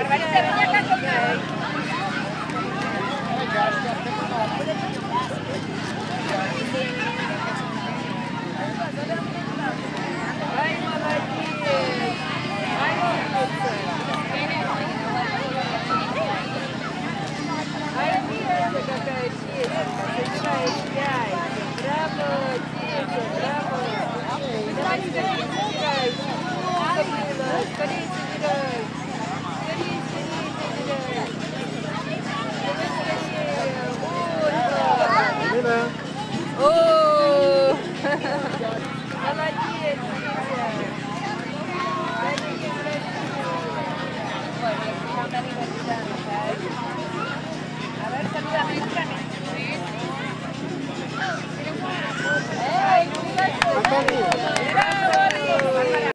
Какая честь! Собираешь яйца! Браво, Тетя, браво! Давай скорее собирай! Много было! Скорее собирай! Скорее, скорее собирай! Давай скорее! Ольга! О! Молодец, Тетя! Какие красивые!